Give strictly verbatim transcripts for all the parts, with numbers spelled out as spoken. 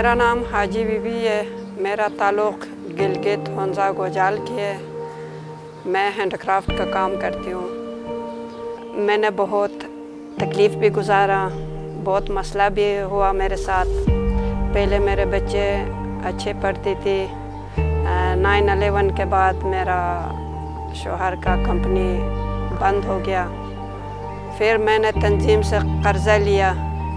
मेरा नाम हाजी बीबी है। मेरा ताल्लुक़ गिलगित हुंजा गोजाल की है। मैं हैंडक्राफ्ट का काम करती हूँ। मैंने बहुत तकलीफ़ भी गुजारा, बहुत मसला भी हुआ मेरे साथ। पहले मेरे बच्चे अच्छे पढ़ती थी। नाइन अलेवन के बाद मेरा शौहर का कंपनी बंद हो गया। फिर मैंने तंजीम से कर्ज़ा लिया,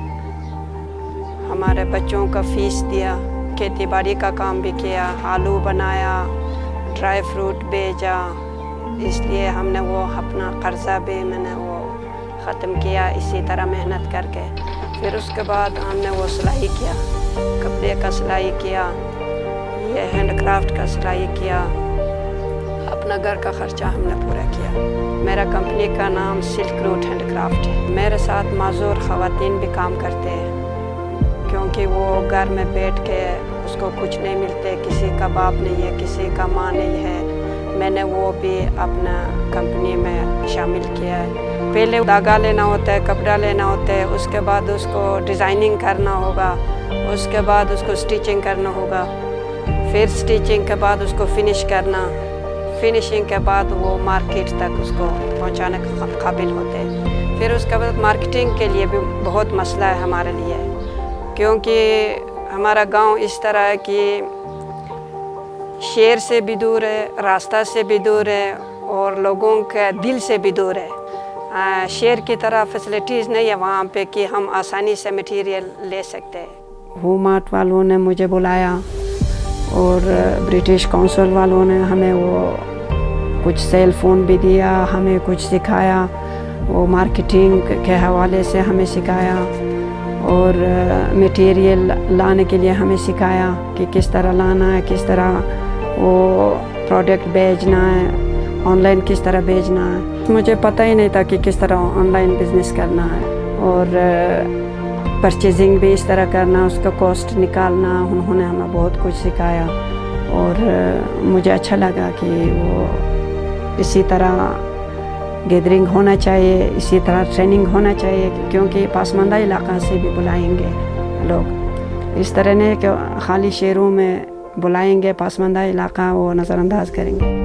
हमारे बच्चों का फ़ीस दिया, खेती बाड़ी का काम भी किया, आलू बनाया, ड्राई फ्रूट बेचा। इसलिए हमने वो अपना कर्ज़ा भी मैंने वो ख़त्म किया इसी तरह मेहनत करके। फिर उसके बाद हमने वो सिलाई किया, कपड़े का सिलाई किया, ये हैंडक्राफ्ट का सिलाई किया, अपना घर का ख़र्चा हमने पूरा किया। मेरा कंपनी का नाम सिल्क रूट हैंडक्राफ्ट है। मेरे साथ माज़ूर ख़वातीन भी काम करते हैं, क्योंकि वो घर में बैठ के उसको कुछ नहीं मिलते, किसी का बाप नहीं है, किसी का माँ नहीं है। मैंने वो भी अपना कंपनी में शामिल किया है। पहले धागा लेना होता है, कपड़ा लेना होता है, उसके बाद उसको डिज़ाइनिंग करना होगा, उसके बाद उसको स्टिचिंग करना होगा, फिर स्टिचिंग के बाद उसको फिनिश करना, फिनिशिंग के बाद वो मार्केट तक उसको पहुंचाने के काबिल होते हैं। फिर उसके बाद मार्केटिंग के लिए भी बहुत मसला है हमारे लिए, क्योंकि हमारा गांव इस तरह है कि शहर से भी दूर है, रास्ता से भी दूर है और लोगों के दिल से भी दूर है। शहर की तरह फैसिलिटीज़ नहीं है वहाँ पे कि हम आसानी से मटेरियल ले सकते हैं। वोमार्ट वालों ने मुझे बुलाया और ब्रिटिश काउंसिल वालों ने हमें वो कुछ सेल फ़ोन भी दिया, हमें कुछ सिखाया, वो मार्केटिंग के हवाले से हमें सिखाया और मटेरियल लाने के लिए हमें सिखाया कि किस तरह लाना है, किस तरह वो प्रोडक्ट बेचना है, ऑनलाइन किस तरह बेचना है। मुझे पता ही नहीं था कि किस तरह ऑनलाइन बिज़नेस करना है और परचेजिंग भी इस तरह करना, उसका कॉस्ट निकालना। उन्होंने हमें बहुत कुछ सिखाया और मुझे अच्छा लगा कि वो इसी तरह गैदरिंग होना चाहिए, इसी तरह ट्रेनिंग होना चाहिए, क्योंकि पासमानदा इलाका से भी बुलाएंगे लोग। इस तरह नहीं कि खाली शहरों में बुलाएंगे, पासमानदा इलाका वो नज़रअंदाज करेंगे।